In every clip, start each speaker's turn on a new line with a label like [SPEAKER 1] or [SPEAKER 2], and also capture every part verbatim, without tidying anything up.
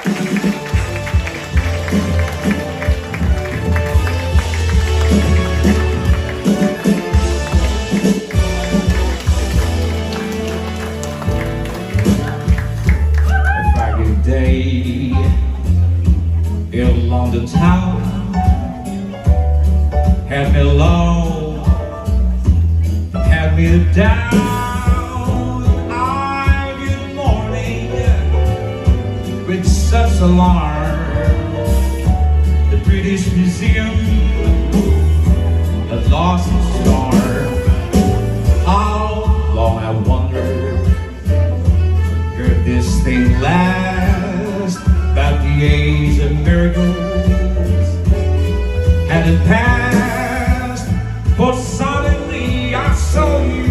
[SPEAKER 1] Day in London town had me low, had me down. Ah, good morning, with such alarm. The British Museum had lost its charm. How long I wondered could this thing last? About the age of miracles had it passed, for suddenly I saw you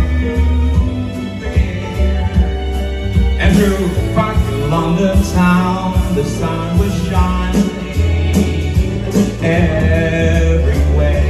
[SPEAKER 1] there. And through foggy London town, the sun was shining everywhere.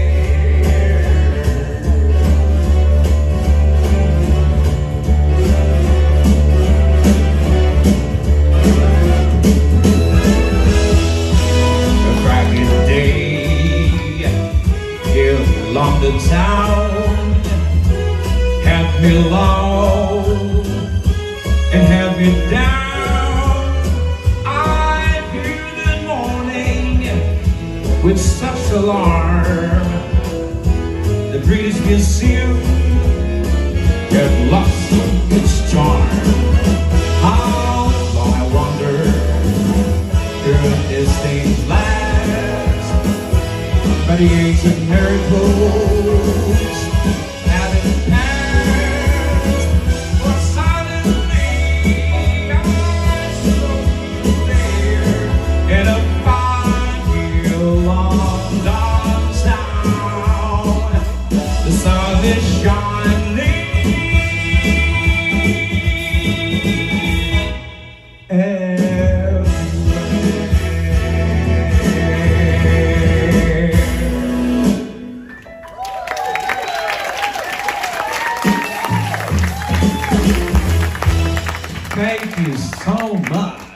[SPEAKER 1] London town had me low and had me down. I hear the morning with such alarm. The British Museum had lost its charm. How long I wonder could this thing last? By the age of miracles having passed, for suddenly I saw you there in a five-year London town. The sun is shining everywhere. Thank you so much.